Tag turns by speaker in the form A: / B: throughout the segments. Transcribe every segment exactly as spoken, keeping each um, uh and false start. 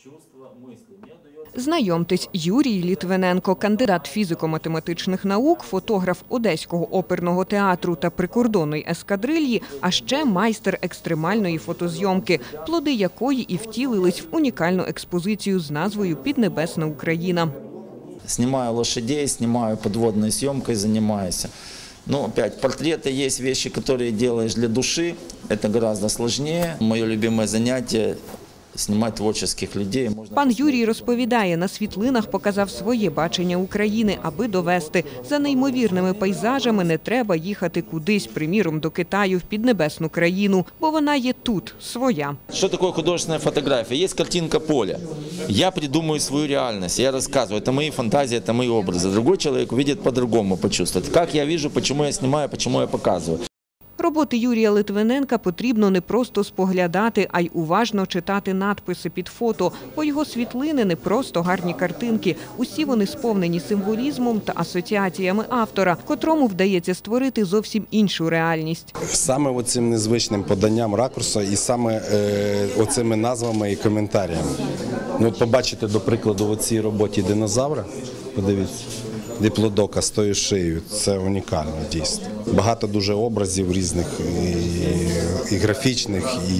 A: Знайомтесь, Юрій Літвиненко, кандидат фізико-математичних наук, фотограф Одеського оперного театру та прикордонної ескадрильї, а ще майстер екстремальної фотозйомки, плоди якої і втілились в унікальну експозицію з назвою «Піднебесна Україна».
B: Снимаю лошадей, снимаю подводной съемкой, занимаюсь. Но опять, портреты есть вещи, которые делаешь для души, это гораздо сложнее. Мое любимое занятие – знімати творчих людей.
A: Пан Юрій розповідає, на світлинах показав своє бачення України, аби довести. За неймовірними пейзажами не треба їхати кудись, приміром, до Китаю, в піднебесну країну, бо вона є тут, своя.
B: Що таке художественна фотографія? Є картинка поля. Я придумую свою реальність, я розказую. Це мої фантазії, це мої образи. Другой чоловік бачить по-другому, почувствує. Як я бачу, чому я знімаю, чому я показую.
A: Роботи Юрія Литвиненка потрібно не просто споглядати, а й уважно читати надписи під фото, бо його світлини не просто гарні картинки. Усі вони сповнені символізмом та асоціаціями автора, котрому вдається створити зовсім іншу реальність.
C: Саме оцим незвичним поданням ракурсу і саме е, оцими назвами і коментарями. Ну, от побачите, до прикладу, у цій роботі динозавра, подивіться. Диплодока з тою шиєю – це унікально, дійсно. Багато дуже образів різних, і, і графічних, і,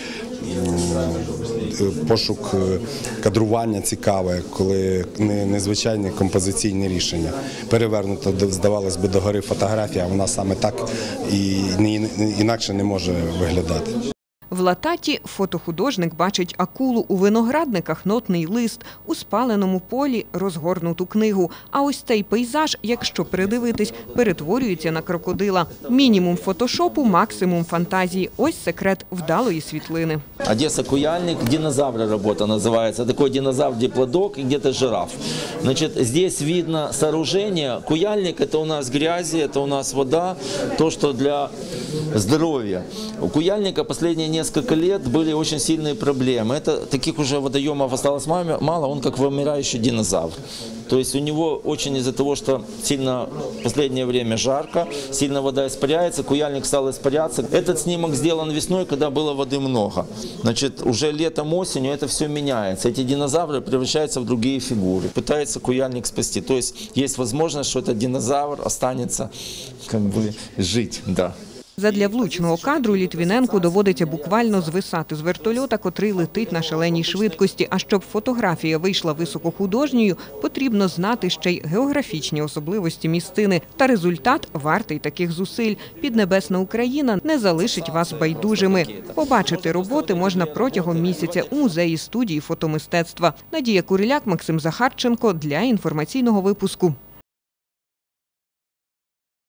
C: і пошук кадрування цікаве, коли незвичайні композиційні рішення. Перевернуто, здавалось би, догори фотографія, а вона саме так і інакше не може виглядати.
A: В лататі фотохудожник бачить акулу, у виноградниках – нотний лист, у спаленому полі – розгорнуту книгу. А ось цей пейзаж, якщо придивитись, перетворюється на крокодила. Мінімум фотошопу, максимум фантазії. Ось секрет вдалої світлини.
B: Одесса Куяльник, динозавра работа называется. Такой динозавр-диплодок и где-то жираф. Значит, здесь видно сооружение. Куяльник – это у нас грязи, это у нас вода, то, что для здоровья. У Куяльника последние несколько лет были очень сильные проблемы. Это таких уже водоемов осталось мало, он как вымирающий динозавр. То есть у него очень из-за того, что сильно в последнее время жарко, сильно вода испаряется, Куяльник стал испаряться. Этот снимок сделан весной, когда было воды много. Значит, уже летом, осенью это все меняется. Эти динозавры превращаются в другие фигуры. Пытается Куяльник спасти. То есть есть возможность, что этот динозавр останется как бы жить, да.
A: Задля влучного кадру Літвиненку доводиться буквально звисати з вертольота, котрий летить на шаленій швидкості. А щоб фотографія вийшла високохудожньою, потрібно знати ще й географічні особливості місцини. Та результат вартий таких зусиль. Піднебесна Україна не залишить вас байдужими. Побачити роботи можна протягом місяця у музеї студії фотомистецтва. Надія Куриляк, Максим Захарченко для інформаційного випуску.